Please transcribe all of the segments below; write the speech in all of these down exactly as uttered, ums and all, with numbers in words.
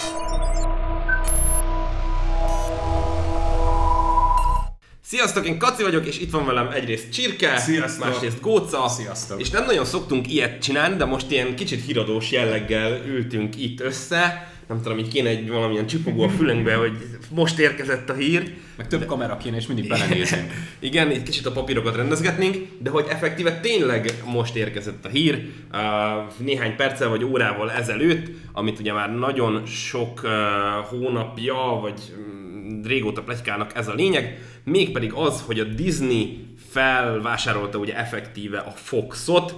Sziasztok, én Kaci vagyok, és itt van velem egyrészt Csirke, Sziasztok. Másrészt Góca. Sziasztok. És nem nagyon szoktunk ilyet csinálni, de most ilyen kicsit híradós jelleggel ültünk itt össze. Nem tudom, így kéne egy valamilyen csipogó a fülünkbe, hogy most érkezett a hír. Meg több de... kamera kéne, és mindig belenézünk. Igen, így kicsit a papírokat rendezgetnénk, de hogy effektíve tényleg most érkezett a hír, néhány perccel vagy órával ezelőtt, amit ugye már nagyon sok hónapja, vagy régóta pletykálnak, ez a lényeg, mégpedig az, hogy a Disney felvásárolta ugye effektíve a Foxot.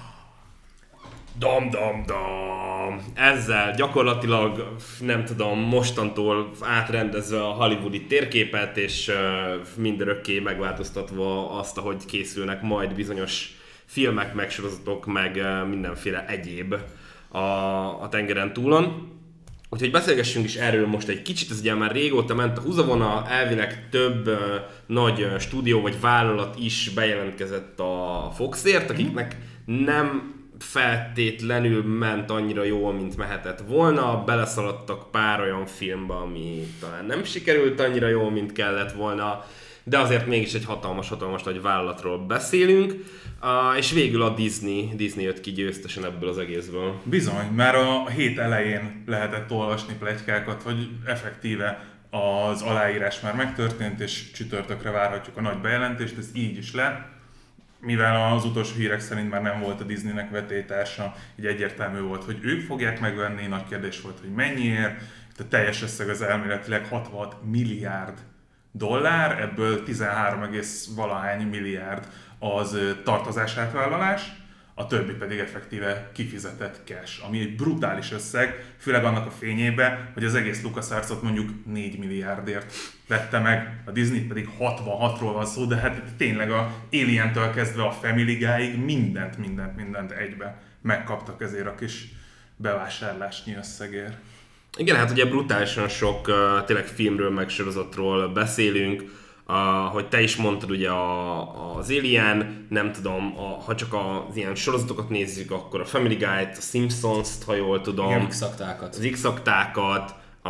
Dam, dam, dam. Ezzel gyakorlatilag, nem tudom, mostantól átrendezve a hollywoodi térképet, és mindörökké megváltoztatva azt, ahogy készülnek majd bizonyos filmek, meg sorozatok, meg mindenféle egyéb a, a tengeren túlon. Úgyhogy beszélgessünk is erről most egy kicsit, ez ugye már régóta ment a húzavona, elvileg több uh, nagy uh, stúdió vagy vállalat is bejelentkezett a Foxért, akiknek nem feltétlenül ment annyira jól, mint mehetett volna, beleszaladtak pár olyan filmbe, ami talán nem sikerült annyira jól, mint kellett volna, de azért mégis egy hatalmas-hatalmas nagy vállalatról beszélünk, uh, és végül a Disney, Disney jött ki győztesen ebből az egészből. Bizony, már a hét elején lehetett olvasni pletykákat, hogy effektíve az aláírás már megtörtént, és csütörtökre várhatjuk a nagy bejelentést, ez így is lett. Mivel az utolsó hírek szerint már nem volt a Disneynek vetélytársa, így egyértelmű volt, hogy ők fogják megvenni, nagy kérdés volt, hogy mennyiért. Itt a teljes összeg az elméletileg hatvanhat milliárd dollár, ebből tizenhárom egész valahány milliárd az tartozás átvállalás, a többi pedig effektíve kifizetett cash, ami egy brutális összeg, főleg annak a fényében, hogy az egész LucasArts-ot mondjuk négy milliárdért vette meg, a Disney pedig hatvanhatról van szó, de hát tényleg a Alien-től kezdve a Family Guy-ig mindent, mindent, mindent egybe megkaptak ezért a kis bevásárlásnyi összegért. Igen, hát ugye brutálisan sok uh, tényleg filmről, meg sorozatról beszélünk, uh, hogy te is mondtad ugye a, az Alien, nem tudom, a, ha csak az ilyen sorozatokat nézzük, akkor a Family Guy-t, a Simpsons-t, ha jól tudom, igen, X-aktákat. az X-aktákat, a,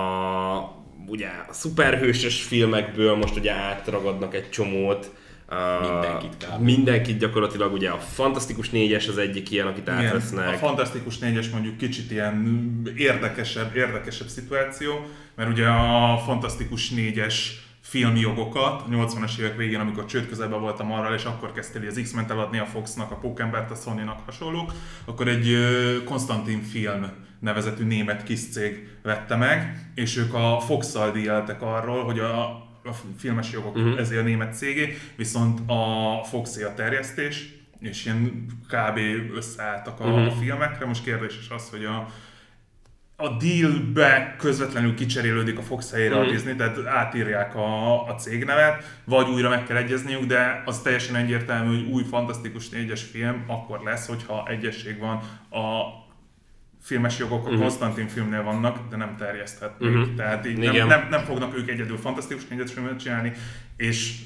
ugye a szuperhősös filmekből most ugye átragadnak egy csomót. Uh, mindenkit kb. Mindenkit gyakorlatilag, ugye a Fantasztikus négyes az egyik ilyen, akit igen, átvesznek. A Fantasztikus négyes mondjuk kicsit ilyen érdekesebb, érdekesebb szituáció, mert ugye a Fantasztikus négyes filmjogokat a nyolcvanas évek végén, amikor csőd közelben voltam arra, és akkor kezdte az X-Men-t eladni a Foxnak, a Pókembert, a Sony-nak hasonlók, akkor egy Konstantin Film nevezetű német kis cég vette meg, és ők a Fox-szal díjeltek arról, hogy a a filmes jogok uh-huh. ezért a német cégé, viszont a Foxé a terjesztés, és ilyen kb. Összeálltak a, uh-huh. a filmekre. Most kérdés is az, hogy a, a dealbe közvetlenül kicserélődik a Fox helyére uh-huh. a Disney, tehát átírják a, a cégnevet, vagy újra meg kell egyezniük, de az teljesen egyértelmű, hogy új Fantasztikus négyes film akkor lesz, hogyha egyesség van a filmes jogok a uh-huh. Konstantin filmnél vannak, de nem terjeszthetnek. Uh-huh. Tehát így nem, nem, nem fognak ők egyedül Fantasztikus négyes filmet csinálni, és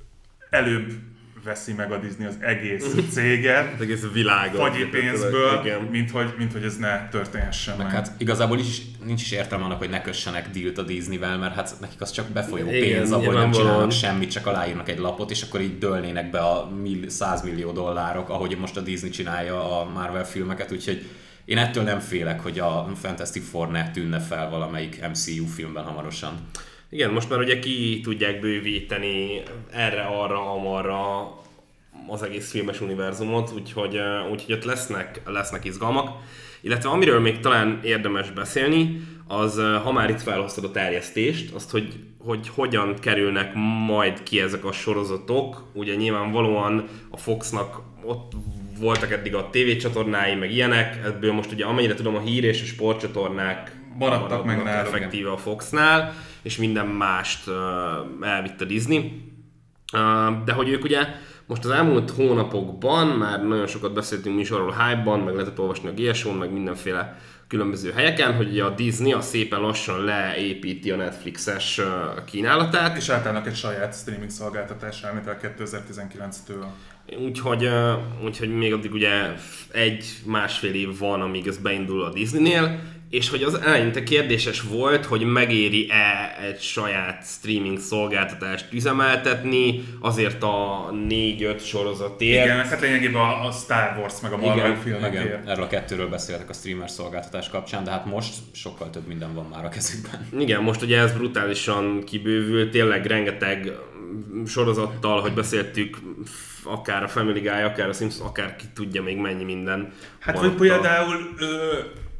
előbb veszi meg a Disney az egész céget, az egész világot, fagyi pénzből, mint hogy, mint hogy ez ne történhessen meg. Hát igazából is, nincs is értelme annak, hogy ne kössenek dílt a Disneyvel, mert hát nekik az csak befolyó igen, pénz, ahol nem csinálnak valami. semmit, csak aláírnak egy lapot, és akkor így dőlnének be a száz millió dollárok, ahogy most a Disney csinálja a Marvel filmeket, úgyhogy én ettől nem félek, hogy a Fantastic Four ne tűnne fel valamelyik em cé u filmben hamarosan. Igen, most már ugye ki tudják bővíteni erre, arra, amarra az egész filmes univerzumot, úgyhogy, úgyhogy ott lesznek, lesznek izgalmak. Illetve amiről még talán érdemes beszélni, az ha már itt felhoztad a terjesztést, azt, hogy, hogy hogyan kerülnek majd ki ezek a sorozatok. Ugye nyilvánvalóan a Foxnak ott voltak eddig a tévécsatornái, meg ilyenek, ebből most ugye amennyire tudom a hír és a sportcsatornák maradtak meg nál, effektíve a Foxnál, és minden mást uh, elvitt a Disney. Uh, de hogy ők ugye most az elmúlt hónapokban már nagyon sokat beszéltünk mi is arról a Hype-ban, meg lehetett olvasni a gé es o-n, meg mindenféle különböző helyeken, hogy a Disney a szépen lassan leépíti a Netflixes kínálatát. És átállnak egy saját streaming szolgáltatás elmétel kétezer-tizenkilenctől. Úgyhogy, úgyhogy még addig ugye egy-másfél év van, amíg ez beindul a Disneynél, és hogy az eleinte kérdéses volt, hogy megéri-e egy saját streaming szolgáltatást üzemeltetni azért a négy-öt sorozatért. Igen, hát lényegében a Star Wars meg a Marvel filmekért. Erről a kettőről beszéltek a streamer szolgáltatás kapcsán, de hát most sokkal több minden van már a kezükben. Igen, most ugye ez brutálisan kibővült, tényleg rengeteg sorozattal, hogy beszéltük, akár a Family Guy, akár a Simpsons, akár ki tudja még mennyi minden. Hát vagy például ö,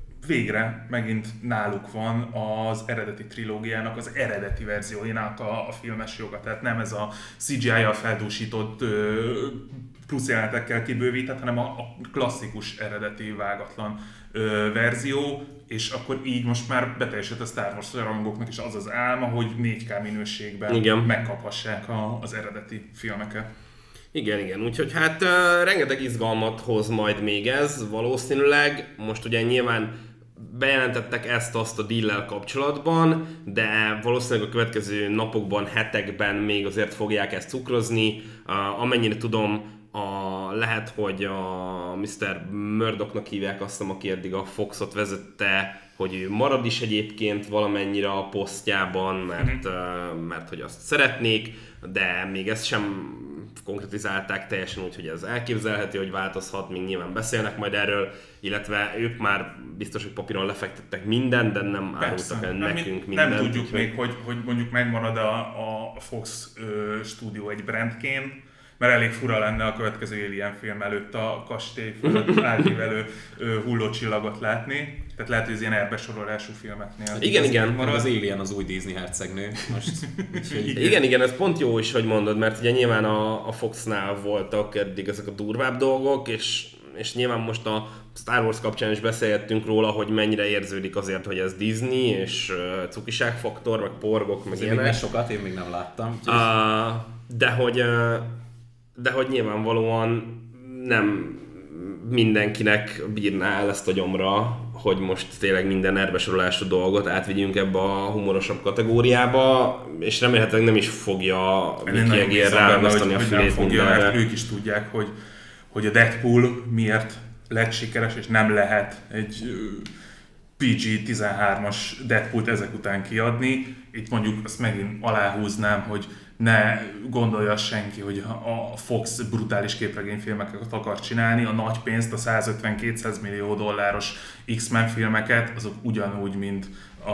végre megint náluk van az eredeti trilógiának, az eredeti verzióinak a, a filmes joga. Tehát nem ez a cé gé í-jal feldúsított ö, plusz jelenetekkel kibővített, hanem a, a klasszikus eredeti vágatlan ö, verzió, és akkor így most már beteljesült a Star Wars rajongóknak is az az álma, hogy négy ká minőségben igen. megkaphassák a, az eredeti filmeket. Igen, igen, úgyhogy hát uh, rengeteg izgalmat hoz majd még ez valószínűleg. Most ugye nyilván bejelentettek ezt-azt a deal-lel kapcsolatban, de valószínűleg a következő napokban, hetekben még azért fogják ezt cukrozni. Uh, amennyire tudom, a, lehet, hogy a miszter Murdochnak hívják, azt hiszem, aki eddig a Foxot vezette, hogy ő marad is egyébként valamennyire a posztjában, mert, mm-hmm. uh, mert hogy azt szeretnék, de még ezt sem konkretizálták teljesen úgy, hogy ez elképzelhető, hogy változhat, még nyilván beszélnek majd erről, illetve ők már biztos, hogy papíron lefektettek mindent, de nem árultak el nekünk mindent. Nem tudjuk még, hogy, hogy mondjuk megmarad a, a Fox ö, stúdió egy brandként, mert elég fura lenne a következő Alien film előtt a kastély fölött átívelő hullócsillagot látni. Tehát lehet, hogy ez ilyen elbesorolású filmeknél. Igen, igen. Marad. Az Alien az új Disney hercegnő most. igen. igen, igen, ez pont jó is, hogy mondod, mert ugye nyilván a, a Foxnál voltak eddig ezek a durvább dolgok, és, és nyilván most a Star Wars kapcsán is beszélgettünk róla, hogy mennyire érződik azért, hogy ez Disney, és uh, cukiságfaktor, meg porgok, meg ilyenek. Még sokat, én még nem láttam. Uh, de hogy... Uh, De hogy nyilvánvalóan nem mindenkinek bírná el ezt a gyomra, hogy most tényleg minden erbesorolású dolgot átvigyünk ebbe a humorosabb kategóriába, és remélhetőleg nem is fogja Mickey Egér ráragasztani a fülét mindenre. Mert ők is tudják, hogy, hogy a Deadpool miért lett sikeres, és nem lehet egy pé gé tizenhármas Deadpoolt ezek után kiadni. Itt mondjuk azt megint aláhúznám, hogy ne gondolja senki, hogy a Fox brutális képregényfilmeket akar csinálni, a nagy pénzt, a százötven-kétszáz millió dolláros X-Men filmeket, azok ugyanúgy, mint a,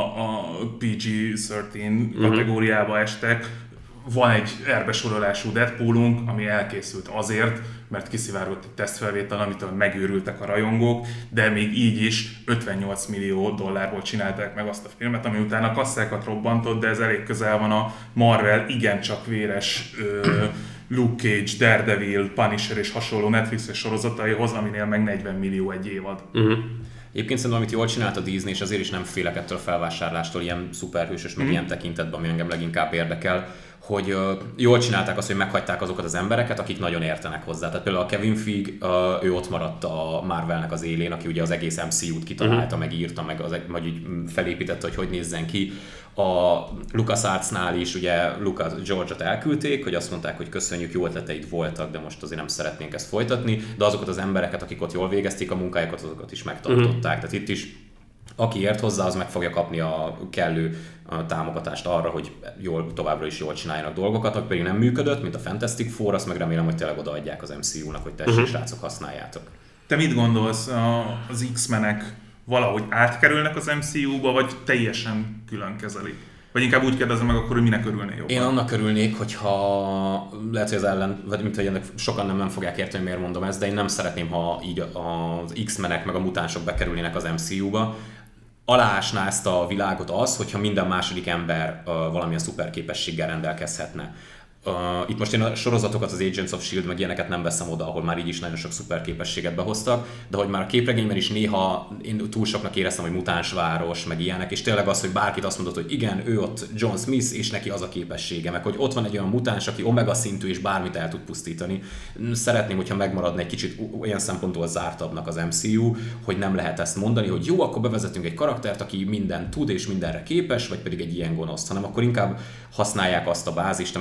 a pé gé tizenhárom uh-huh. kategóriába estek. Van egy erbesorolású Deadpoolunk, ami elkészült azért, mert kiszivárgott egy tesztfelvétel, amitől megőrültek a rajongók, de még így is ötvennyolc millió dollárból csinálták meg azt a filmet, ami utána kasszákat robbantott, de ez elég közel van a Marvel igencsak véres ö, Luke Cage, Daredevil, Punisher és hasonló Netflixes sorozataihoz, aminél meg negyven millió egy évad. Uh-huh. Egyébként szerintem, amit jól csinált a Disney, és azért is nem félek ettől a felvásárlástól, ilyen szuperhősös, meg mm. ilyen tekintetben, ami engem leginkább érdekel, hogy uh, jól csinálták azt, hogy meghagyták azokat az embereket, akik nagyon értenek hozzá. Tehát például a Kevin Feige, uh, ő ott maradt a Marvelnek az élén, aki ugye az egész em cé út kitalálta, mm. megírta, meg, az, meg így felépítette, hogy hogy nézzen ki. A LucasArts-nál is ugye Lucas George-ot elküldték, hogy azt mondták, hogy köszönjük, jó ötleteid voltak, de most azért nem szeretnénk ezt folytatni, de azokat az embereket, akik ott jól végezték a munkájukat, azokat is megtartották. Mm. Tehát itt is aki ért hozzá, az meg fogja kapni a kellő a támogatást arra, hogy jól, továbbra is jól csináljanak dolgokat, aki pedig nem működött, mint a Fantastic Four, azt meg remélem, hogy tényleg odaadják az em cé u-nak, hogy tessék, uh-huh. srácok, használjátok. Te mit gondolsz, az X-menek valahogy átkerülnek az em cé u-ba, vagy teljesen külön kezelik? Vagy inkább úgy kérdezem meg akkor, hogy minek örülnél jobban? Én annak örülnék, hogyha lehet, hogy az ellen, vagy mint hogy ennek sokan nem, nem fogják érteni, hogy miért mondom ezt, de én nem szeretném, ha így az X-menek meg a mutánsok bekerülnének az em cé u-ba. Aláásná ezt a világot az, hogyha minden második ember uh, valamilyen szuperképességgel rendelkezhetne. Uh, itt most én a sorozatokat, az Agents of Shield meg ilyeneket nem veszem oda, ahol már így is nagyon sok szuperképességet behoztak, de hogy már a képregényben is néha én túl soknak éreztem, hogy mutánsváros, meg ilyenek, és tényleg az, hogy bárkit azt mondott, hogy igen, ő ott John Smith, és neki az a képessége, meg hogy ott van egy olyan mutáns, aki omega szintű, és bármit el tud pusztítani. Szeretném, hogyha megmaradna egy kicsit olyan szempontból zártabbnak az em cé u, hogy nem lehet ezt mondani, hogy jó, akkor bevezetünk egy karaktert, aki mindent tud, és mindenre képes, vagy pedig egy ilyen gonoszt, hanem akkor inkább használják azt a bázist, amit erre fel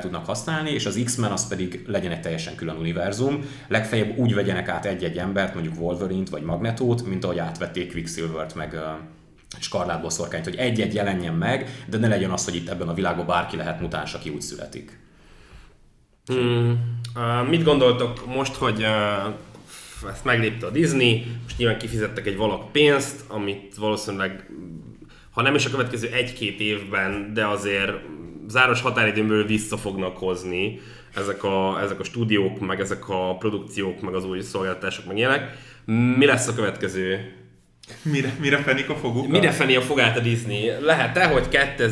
tudnak használni, és az X-Men az pedig legyen egy teljesen külön univerzum. Legfeljebb úgy vegyenek át egy-egy embert, mondjuk Wolverine-t vagy Magnetót, mint ahogy átvették Quicksilvert meg uh, Skarlát Boszorkányt, hogy egy-egy jelenjen meg, de ne legyen az, hogy itt ebben a világban bárki lehet mutáns, aki úgy születik. Hmm. Uh, mit gondoltok most, hogy uh, ezt meglépte a Disney, most nyilván kifizettek egy valak pénzt, amit valószínűleg, ha nem is a következő egy-két évben, de azért záros határidőn vissza fognak hozni ezek a, ezek a stúdiók, meg ezek a produkciók, meg az új szolgáltatások, meg ilyenek. Mi lesz a következő? Mire, mire fenik a fogukat? Mire feni a fogát a Disney? Lehet-e, hogy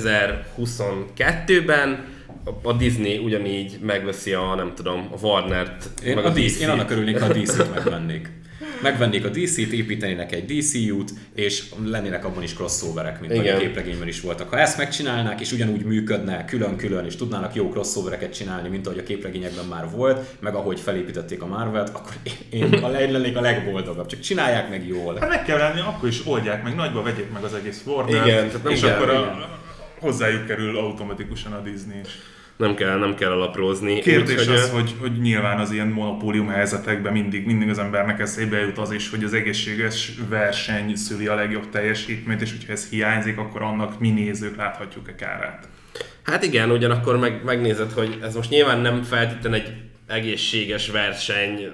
kétezer-huszonkettőben a Disney ugyanígy megveszi a, nem tudom, a Warnert, én meg a, a dé cét? Én annak örülnék, ha a dé cét megvennék. Megvennék a dé cét, építenének egy dé cé út, és lennének abban is crossoverek, mint ahogy a képregényben is voltak. Ha ezt megcsinálnák, és ugyanúgy működne külön-külön, és tudnának jó crossovereket csinálni, mint ahogy a képregényekben már volt, meg ahogy felépítették a Marvelt, akkor én a lennék a legboldogabb. Csak csinálják meg jól. Hát meg kell lenni, akkor is oldják meg, nagyba vegyék meg az egész Warner, igen, tehát nem és kell, akkor a, igen. hozzájuk kerül automatikusan a Disney is. Nem kell, nem kell alaprózni. Kérdés úgy, az, hogy, hogy nyilván az ilyen monopólium helyzetekben mindig, mindig az embernek eszébe jut az is, hogy az egészséges verseny szüli a legjobb teljesítményt, és hogyha ez hiányzik, akkor annak mi nézők láthatjuk-e kárát. Hát igen, ugyanakkor meg, megnézed, hogy ez most nyilván nem feltétlenül egy egészséges verseny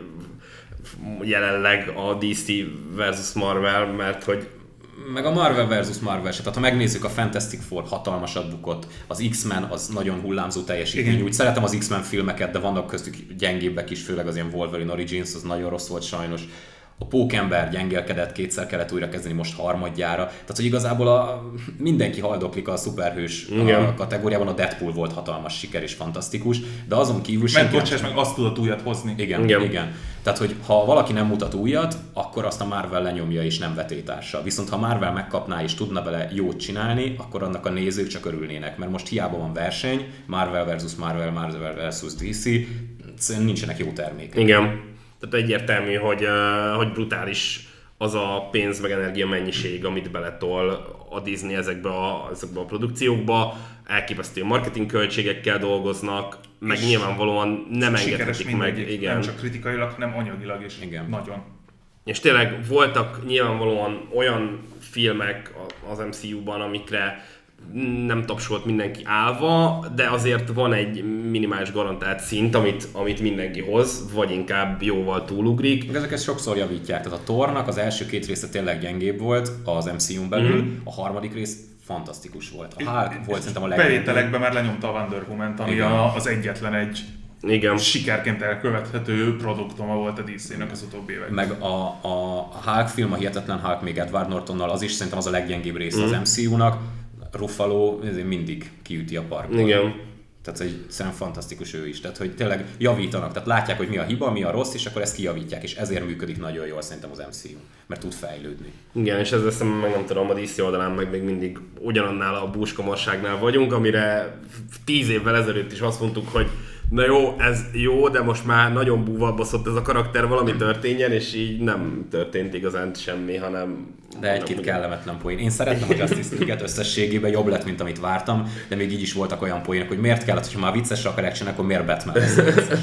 jelenleg a dé cé versus Marvel, mert hogy meg a Marvel versus Marvel, tehát ha megnézzük a Fantastic Four hatalmasat bukott, az X-Men az nagyon hullámzó teljesítmény, igen. Úgy szeretem az X-Men filmeket, de vannak köztük gyengébbek is, főleg az ilyen Wolverine Origins, az nagyon rossz volt sajnos. A Pókember gyengélkedett, kétszer kellett újra kezdeni, most harmadjára. Tehát, hogy igazából a, mindenki haldoklik a szuperhős a kategóriában, a Deadpool volt hatalmas siker és fantasztikus, de azon kívül senki... Meg bocsáss meg, azt tudott újat hozni. Igen, igen, igen. Tehát, hogy ha valaki nem mutat újat, akkor azt a Marvel lenyomja és nem vetétársa. Viszont ha Marvel megkapná és tudna bele jót csinálni, akkor annak a nézők csak örülnének. Mert most hiába van verseny, Marvel versus Marvel, Marvel versus dé cé, nincsenek jó termékek. Igen. Tehát egyértelmű, hogy, uh, hogy brutális az a pénz meg energia mennyiség, amit beletol a Disney ezekbe a, ezekbe a produkciókba. Elképesztő marketing költségekkel dolgoznak, meg és nyilvánvalóan nem engedhetik meg. Igen. Nem csak kritikailag, hanem anyagilag is. Igen. Nagyon. És tényleg voltak nyilvánvalóan olyan filmek az em cé u-ban, amikre nem tapsolt mindenki állva, de azért van egy minimális garantált szint, amit, amit mindenki hoz, vagy inkább jóval túlugrik. Ezek ezt sokszor javítják, tehát a Thornak az első két része tényleg gyengébb volt az em cé u-n belül, mm. a harmadik rész fantasztikus volt. A Hulk volt szerintem a legjobb. Bevételekben már lenyomta a Wonder Woman-t, ami a, az egyetlen egy igen. sikerként elkövethető produktuma volt a dé cé-nek az utóbbi években. Meg a, a Hulk film, a Hihetetlen Hulk még Edward Nortonnal, az is szerintem az a leggyengébb része mm. az em cé u-nak. Ruffalo mindig kiüti a parkot. Igen. Tehát egy szerintem fantasztikus ő is. Tehát, hogy tényleg javítanak, tehát látják, hogy mi a hiba, mi a rossz, és akkor ezt kijavítják, és ezért működik nagyon jól szerintem az em cé u, mert tud fejlődni. Igen, és ez azt meg nem tudom, a dé cé oldalán meg még mindig ugyanannál a búskomorságnál vagyunk, amire tíz évvel ezelőtt is azt mondtuk, hogy na jó, ez jó, de most már nagyon búvalbaszott ez a karakter, valami történjen, és így nem történt igazán semmi, hanem... De egy-két kellemetlen poén. Én szeretem a Justice League-et, összességében jobb lett, mint amit vártam, de még így is voltak olyan poénok, hogy miért kellett, hogyha már viccesre akarják csinálni, akkor miért Batman lesz vicces?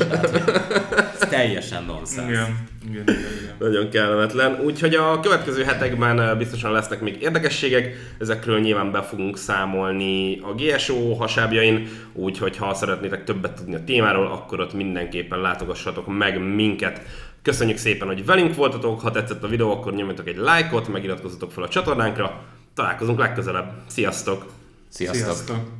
Ez teljesen nonsens. Igen, igen, igen, igen. Nagyon kellemetlen. Úgyhogy a következő hetekben biztosan lesznek még érdekességek, ezekről nyilván be fogunk számolni a gé es o hasábjain, úgyhogy ha szeretnétek többet tudni a témáról, akkor ott mindenképpen látogassatok meg minket. Köszönjük szépen, hogy velünk voltatok, ha tetszett a videó, akkor nyomjatok egy lájkot, megiratkozzatok fel a csatornánkra, találkozunk legközelebb. Sziasztok! Sziasztok! Sziasztok.